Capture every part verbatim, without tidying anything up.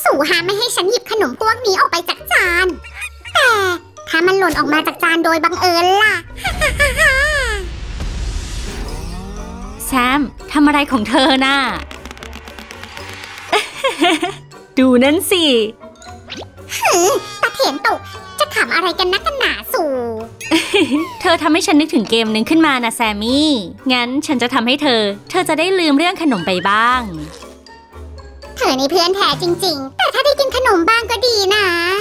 สู่ห้ามไม่ให้ฉันหยิบขนมพวกนี้ออกไปจากจานแต่ถ้ามันหล่นออกมาจากจานโดยบังเอิญล่ะแซมทำอะไรของเธอน่ะ ดูนั่นสิหือตะเถียนตกจะถามอะไรกันนักกันหนาสู่เธอทำให้ฉันนึกถึงเกมหนึ่งขึ้นมานะแซมมี่งั้นฉันจะทำให้เธอเธอจะได้ลืมเรื่องขนมไปบ้างเธอนี่เพื่อนแท้จริงๆแต่ถ้าได้กินขนมบ้างก็ดีนะ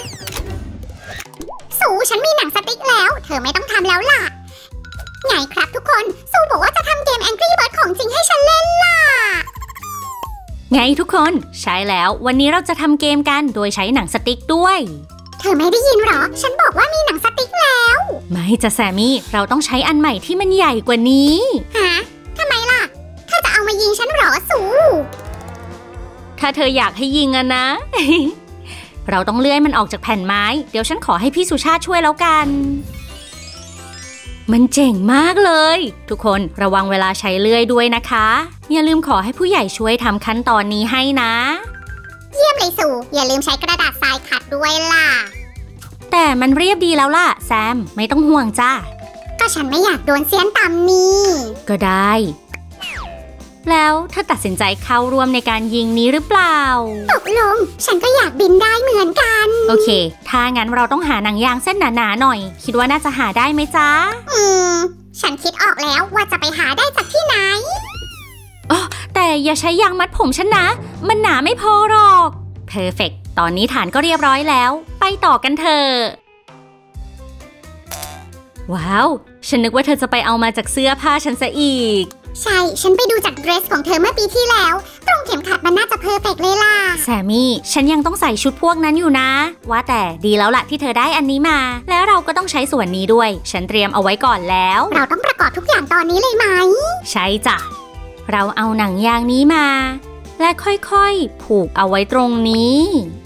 สู่ฉันมีหนังสติ๊กแล้วเธอไม่ต้องทำแล้วล่ะไงครับทุกคนสู่บอกว่าจะทำเกม Angry Bird ของจริงให้ฉันเล่นล่ะไงทุกคนใช่แล้ววันนี้เราจะทำเกมกันโดยใช้หนังสติ๊กด้วยเธอไม่ได้ยินหรอฉันบอกว่ามีหนังสติ๊กแล้วไม่จะแซมมี่เราต้องใช้อันใหม่ที่มันใหญ่กว่านี้ฮะทำไมล่ะเธอจะเอามายิงฉันหรอสู่ถ้าเธออยากให้ยิงอะนะ เราต้องเลื่อยมันออกจากแผ่นไม้เดี๋ยวฉันขอให้พี่สุชาติช่วยแล้วกันมันเจ๋งมากเลยทุกคนระวังเวลาใช้เลื่อยด้วยนะคะอย่าลืมขอให้ผู้ใหญ่ช่วยทำขั้นตอนนี้ให้นะเยี่ยมเลยสู่อย่าลืมใช้กระดาษทรายขัดด้วยล่ะแต่มันเรียบดีแล้วล่ะแซมไม่ต้องห่วงจ้าก็ฉันไม่อยากโดนเสี้ยนตำนี่ก็ได้แล้วเธอตัดสินใจเข้าร่วมในการยิงนี้หรือเปล่าตกลงฉันก็อยากบินได้เหมือนกันโอเคถ้างั้นเราต้องหาหนังยางเส้นหนาๆหน่อยคิดว่าน่าจะหาได้ไหมจ๊ะอืมฉันคิดออกแล้วว่าจะไปหาได้จากที่ไหนอ๋อแต่อย่าใช้ยางมัดผมฉันนะมันหนาไม่พอหรอกเพอร์เฟกต์ตอนนี้ฐานก็เรียบร้อยแล้วไปต่อกันเถอะว้าวฉันนึกว่าเธอจะไปเอามาจากเสื้อผ้าฉันซะอีกใช่ฉันไปดูจากเดรสของเธอเมื่อปีที่แล้วตรงเข็มขัดมันน่าจะเพอร์เฟกต์เลยล่ะแซมมี่ฉันยังต้องใส่ชุดพวกนั้นอยู่นะว่าแต่ดีแล้วล่ะที่เธอได้อันนี้มาแล้วเราก็ต้องใช้ส่วนนี้ด้วยฉันเตรียมเอาไว้ก่อนแล้วเราต้องประกอบทุกอย่างตอนนี้เลยไหมใช่จ้ะเราเอาหนังยางนี้มาและค่อยๆผูกเอาไว้ตรงนี้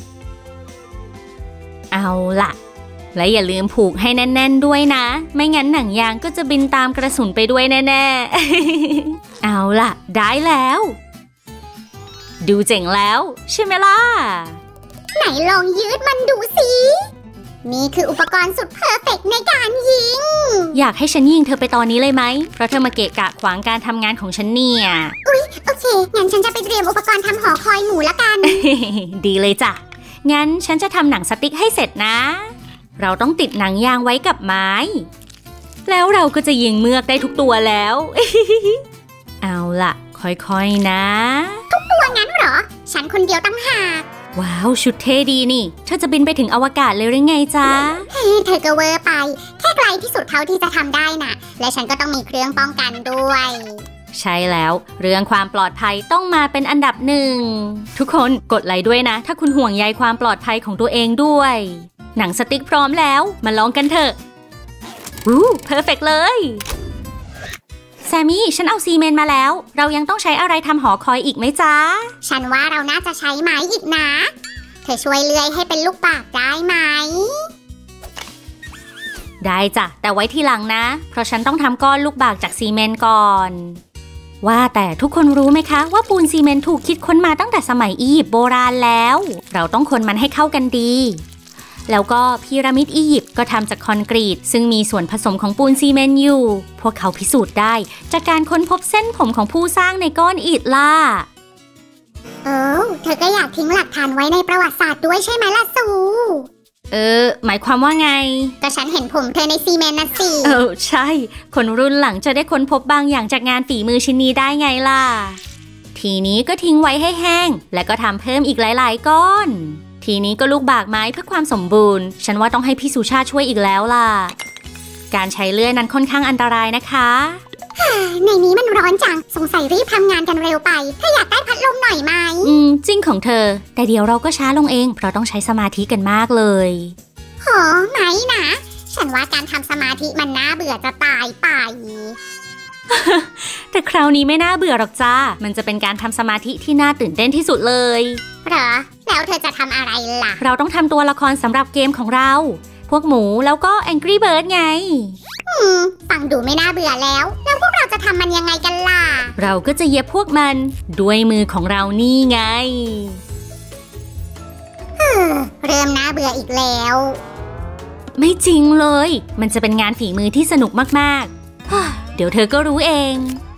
เอาล่ะและอย่าลืมผูกให้แน่นๆด้วยนะไม่งั้นหนังยางก็จะบินตามกระสุนไปด้วยแน่ๆ เอาล่ะได้แล้วดูเจ๋งแล้วใช่ไหมล่ะไหนลองยืดมันดูสินี่คืออุปกรณ์สุดเพอร์เฟกต์ในการยิงอยากให้ฉันยิงเธอไปตอนนี้เลยไหมเพราะเธอมาเกะกะขวางการทำงานของฉันเนี่ยอุ๊ยโอเคงั้นฉันจะไปเตรียมอุปกรณ์ทำหอคอยหมูละกันดีเลยจ้ะงั้นฉันจะทำหนังสติ๊กให้เสร็จนะเราต้องติดหนังยางไว้กับไม้แล้วเราก็จะยิงเมือกได้ทุกตัวแล้ว เอาล่ะค่อยๆนะทุกตัวงั้นเหรอฉันคนเดียวตั้งหากว้าวชุดเท่ดีนี่เธอจะบินไปถึงอวกาศเลยหรือไงจ๊ะเฮ้เธอก็เวอร์ไปแค่ไกลที่สุดเท่าที่จะทำได้น่ะและฉันก็ต้องมีเครื่องป้องกันด้วยใช่แล้วเรื่องความปลอดภัยต้องมาเป็นอันดับหนึ่งทุกคนกดไลค์ด้วยนะถ้าคุณห่วงใยความปลอดภัยของตัวเองด้วยหนังสติ๊กพร้อมแล้วมาลองกันเถอะวู้เพอร์เฟกต์เลยแซมมี่ฉันเอาซีเมนต์มาแล้วเรายังต้องใช้อะไรทำหอคอยอีกไหมจ๊ะฉันว่าเราน่าจะใช้ไม้อีกนะเธอช่วยเลื่อยให้เป็นลูกปากได้ไหมได้จ้ะแต่ไว้ทีหลังนะเพราะฉันต้องทำก้อนลูกบากจากซีเมนต์ก่อนว่าแต่ทุกคนรู้ไหมคะว่าปูนซีเมนต์ถูกคิดค้นมาตั้งแต่สมัยอียิปต์โบราณแล้วเราต้องคนมันให้เข้ากันดีแล้วก็พีระมิดอียิปต์ก็ทำจากคอนกรีตซึ่งมีส่วนผสมของปูนซีเมนต์อยู่พวกเขาพิสูจน์ได้จากการค้นพบเส้นผมของผู้สร้างในก้อนอิฐล่ะเออเธอก็อยากทิ้งหลักฐานไว้ในประวัติศาสตร์ด้วยใช่ไหมล่ะซูเออหมายความว่าไงก็ฉันเห็นผมเธอในซีเมนต์นะสิเออใช่คนรุ่นหลังจะได้ค้นพบบางอย่างจากงานฝีมือชิ้นนี้ได้ไงล่ะทีนี้ก็ทิ้งไว้ให้แห้งแล้วก็ทำเพิ่มอีกหลายๆก้อนทีนี้ก็ลูกบากไม้เพื่อความสมบูรณ์ฉันว่าต้องให้พี่สุชาติช่วยอีกแล้วล่ะการใช้เลื่อยนั้นค่อนข้างอันตรายนะคะในนี้มันร้อนจังสงสัยรีบทำงานกันเร็วไปถ้าอยากได้พัดลมหน่อยไหมอืมจริงของเธอแต่เดี๋ยวเราก็ช้าลงเองเพราะต้องใช้สมาธิกันมากเลยโหไหนนะฉันว่าการทำสมาธิมันน่าเบื่อจะตายไปแต่คราวนี้ไม่น่าเบื่อหรอกจ้ามันจะเป็นการทำสมาธิที่น่าตื่นเต้นที่สุดเลยเหรอแล้วเธอจะทำอะไรล่ะเราต้องทำตัวละครสำหรับเกมของเราพวกหมูแล้วก็ Angry Bird ไงอืมฟังดูไม่น่าเบื่อแล้วแล้วพวกเราจะทำมันยังไงกันล่ะเราก็จะเย็บพวกมันด้วยมือของเรานี่ไงเริ่มน่าเบื่ออีกแล้วไม่จริงเลยมันจะเป็นงานฝีมือที่สนุกมากๆเดี๋ยวเธอก็รู้เอง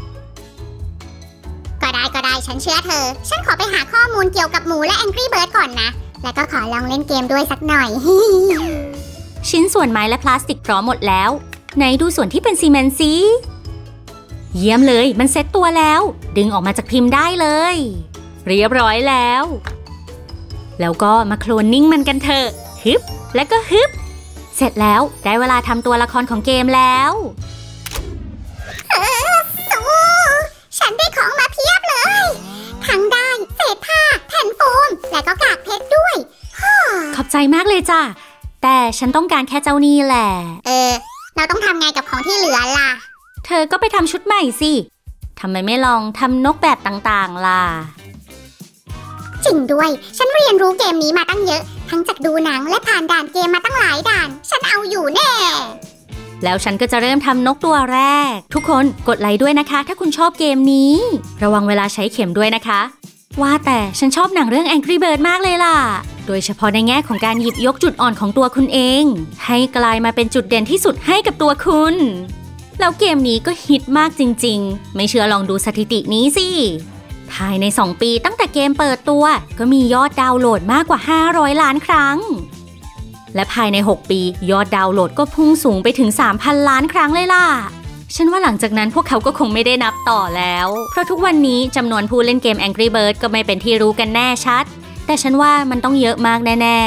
ก็ได้ก็ได้ฉันเชื่อเธอฉันขอไปหาข้อมูลเกี่ยวกับหมูและ Angry Bird ก่อนนะแล้วก็ขอลองเล่นเกมด้วยสักหน่อยชิ้นส่วนไม้และพลาสติกพร้อมหมดแล้วไหนดูส่วนที่เป็นซีเมนต์สิเยี่ยมเลยมันเซ็ตตัวแล้วดึงออกมาจากพิมพ์ได้เลยเรียบร้อยแล้วแล้วก็มาโคลนนิ่งมันกันเถอะฮึบและก็ฮึบเสร็จแล้วได้เวลาทำตัวละครของเกมแล้วเออสู้ฉันได้ของมาเพียบเลยทั้งได้เศษผ้าแผ่นโฟมและก็กากเพชรด้วยขอบใจมากเลยจ้ะแต่ฉันต้องการแค่เจ้านี่แหละเออเราต้องทำไงกับของที่เหลือล่ะเธอก็ไปทำชุดใหม่สิทำไมไม่ลองทำนกแบบต่างๆล่ะจริงด้วยฉันเรียนรู้เกมนี้มาตั้งเยอะทั้งจากดูหนังและผ่านด่านเกมมาตั้งหลายด่านฉันเอาอยู่แน่แล้วฉันก็จะเริ่มทำนกตัวแรกทุกคนกดไลค์ด้วยนะคะถ้าคุณชอบเกมนี้ระวังเวลาใช้เข็มด้วยนะคะว่าแต่ฉันชอบหนังเรื่อง Angry Bird มากเลยล่ะโดยเฉพาะในแง่ของการหยิบยกจุดอ่อนของตัวคุณเองให้กลายมาเป็นจุดเด่นที่สุดให้กับตัวคุณแล้วเกมนี้ก็ฮิตมากจริงๆไม่เชื่อลองดูสถิตินี้สิภายในสองปีตั้งแต่เกมเปิดตัวก็มียอดดาวน์โหลดมากกว่าห้าร้อยล้านครั้งและภายในหกปียอดดาวน์โหลดก็พุ่งสูงไปถึง สามพัน ล้านครั้งเลยล่ะฉันว่าหลังจากนั้นพวกเขาก็คงไม่ได้นับต่อแล้วเพราะทุกวันนี้จำนวนผู้เล่นเกม Angry Bird ก็ไม่เป็นที่รู้กันแน่ชัดแต่ฉันว่ามันต้องเยอะมากแน่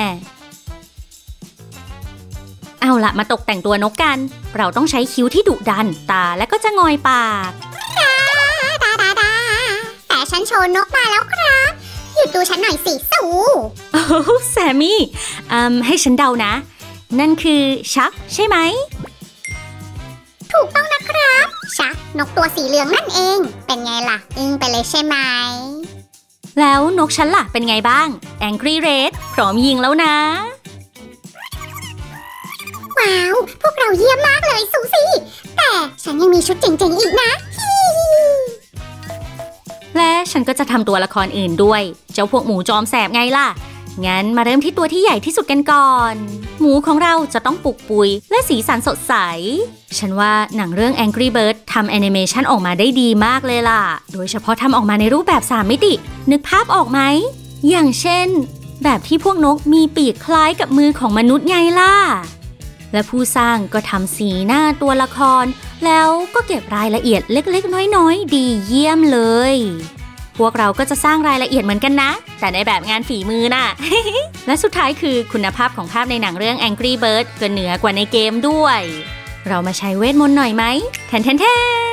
ๆเอาล่ะมาตกแต่งตัวนกกันเราต้องใช้คิ้วที่ดุดันตาและก็จะงอยปากแต่ฉันโชว์นกมาแล้วครับหยุดดูฉันหน่อยสิสูโอ้แซมมี่อืมให้ฉันเดานะนั่นคือชักใช่ไหมถูกต้องนะครับชักนกตัวสีเหลืองนั่นเองเป็นไงล่ะอึ้งไปเลยใช่ไหมแล้วนกฉันล่ะเป็นไงบ้าง Angry Red พร้อมยิงแล้วนะว้าวพวกเราเยี่ยมมากเลยซูซี่แต่ฉันยังมีชุดเจ๋งๆอีกนะและฉันก็จะทำตัวละครอื่นด้วยเจ้าพวกหมูจอมแสบไงล่ะงั้นมาเริ่มที่ตัวที่ใหญ่ที่สุดกันก่อนหมูของเราจะต้องปุกปุยและสีสันสดใสฉันว่าหนังเรื่อง Angry Bird ทำแอนิเมชันออกมาได้ดีมากเลยล่ะโดยเฉพาะทำออกมาในรูปแบบสามมิตินึกภาพออกไหมอย่างเช่นแบบที่พวกนกมีปีกคล้ายกับมือของมนุษย์ไงล่ะและผู้สร้างก็ทำสีหน้าตัวละครแล้วก็เก็บรายละเอียดเล็กๆน้อยๆดีเยี่ยมเลยพวกเราก็จะสร้างรายละเอียดเหมือนกันนะแต่ในแบบงานฝีมือน่ะ และสุดท้ายคือคุณภาพของภาพในหนังเรื่อง Angry Bird ก็เหนือกว่าในเกมด้วยเรามาใช้เวทมนต์หน่อยไหมแทนแทนแทน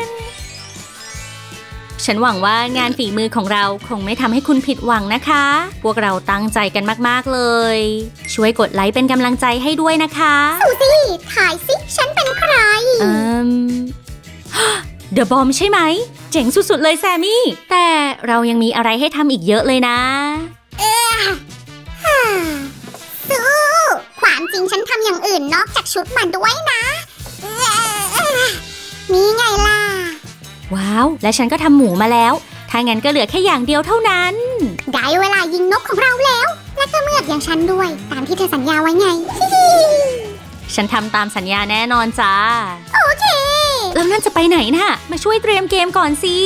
ฉันหวังว่างานฝีมือของเราคงไม่ทำให้คุณผิดหวังนะคะพวกเราตั้งใจกันมากๆเลยช่วยกดไลค์เป็นกำลังใจให้ด้วยนะคะซูซี่ถ่ายสิฉันเป็นใครอืมเดอะบอมใช่ไหมเจ๋งสุดๆเลยแซมมี่แต่เรายังมีอะไรให้ทำอีกเยอะเลยนะเออสู้ความจริงฉันทำอย่างอื่นนอกจากชุดมันด้วยนะนี่ไงล่ะว้าวและฉันก็ทำหมูมาแล้วถ้างั้นก็เหลือแค่อย่างเดียวเท่านั้นได้เวลายิงนกของเราแล้วและก็เมือกอย่างฉันด้วยตามที่เธอสัญญาไว้ไงฉันทำตามสัญญาแน่นอนจ้าโอเคแล้วนั่นจะไปไหนน่ะมาช่วยเตรียมเกมก่อนสิ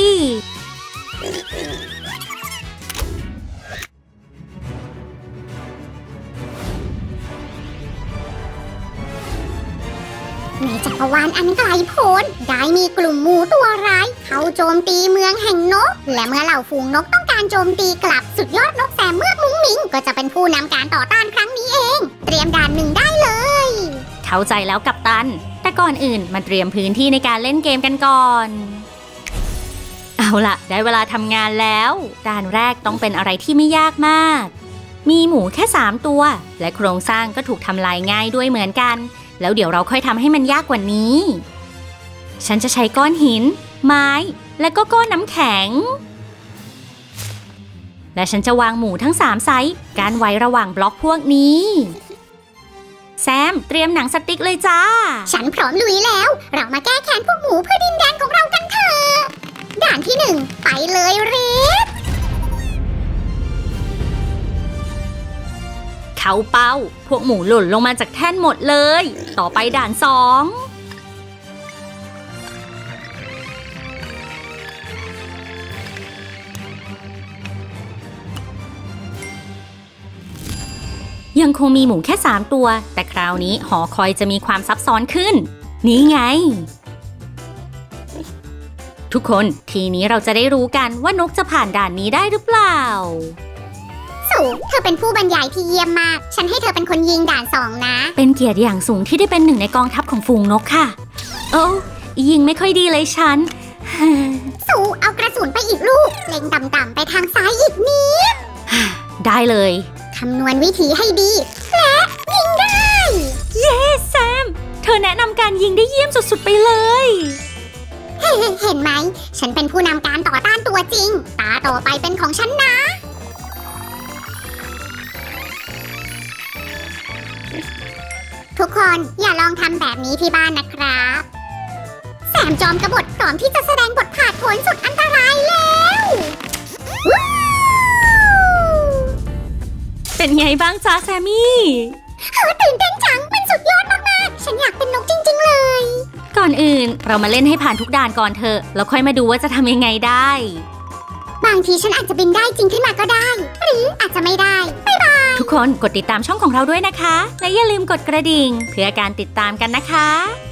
ในจักรวาลอันไกลโพ้นได้มีกลุ่มหมูตัวร้ายเข้าโจมตีเมืองแห่งนกและเมื่อเหล่าฝูงนกต้องการโจมตีกลับสุดยอดนกแซมเมือกมุ้งมิ้งก็จะเป็นผู้นำการต่อต้านครั้งนี้เองเตรียมด่านหนึ่งได้เลยเข้าใจแล้วกัปตันแต่ก่อนอื่นมาเตรียมพื้นที่ในการเล่นเกมกันก่อนเอาล่ะได้เวลาทำงานแล้วด่านแรกต้องเป็นอะไรที่ไม่ยากมากมีหมูแค่สามตัวและโครงสร้างก็ถูกทำลายง่ายด้วยเหมือนกันแล้วเดี๋ยวเราค่อยทำให้มันยากกว่านี้ฉันจะใช้ก้อนหินไม้และก็ก้อนน้ำแข็งและฉันจะวางหมูทั้งสามไซส์การไว้ระหว่างบล็อกพวกนี้แซมเตรียมหนังสติ๊กเลยจ้าฉันพร้อมลุยแล้วเรามาแก้แค้นพวกหมูเพื่อดินแดนของเรากันเถอะด่านที่หนึ่งไปเลยเรดขเข้าเป้าพวกหมูหล่นลงมาจากแท่นหมดเลยต่อไปด่านสองยังคงมีหมูแค่สามตัวแต่คราวนี้หอคอยจะมีความซับซ้อนขึ้นนี่ไงทุกคนทีนี้เราจะได้รู้กันว่านกจะผ่านด่านนี้ได้หรือเปล่าสูเธอเป็นผู้บรรยายที่เยี่ยมมากฉันให้เธอเป็นคนยิงด่านสองนะเป็นเกียรติอย่างสูงที่ได้เป็นหนึ่งในกองทัพของฝูงนกค่ะโอ้ยิงไม่ค่อยดีเลยฉันสูเอากระสุนไปอีกลูกเล็งต่ำๆไปทางซ้ายอีกนิดได้เลยคำนวณวิธีให้ดีและยิงได้เย้แซมเธอแนะนำการยิงได้เยี่ยมสุดๆไปเลยเห็นไหมฉันเป็นผู้นำการต่อต้านตัวจริงตาต่อไปเป็นของฉันนะทุกคนอย่าลองทำแบบนี้ที่บ้านนะครับแสมจอมกบฏพร้อมที่จะแสดงบทผาดโผนสุดอันตรายแล้วเป็นไงบ้างจ๊ะแซมมี่ตื่นเต้นจังมันสุดยอดมากๆฉันอยากเป็นนกจริงๆเลยก่อนอื่นเรามาเล่นให้ผ่านทุกด่านก่อนเถอะแล้วค่อยมาดูว่าจะทำยังไงได้บางทีฉันอาจจะบินได้จริงขึ้นมาก็ได้หรืออาจจะไม่ได้บ๊ายบายทุกคนกดติดตามช่องของเราด้วยนะคะและอย่าลืมกดกระดิ่งเพื่อการติดตามกันนะคะ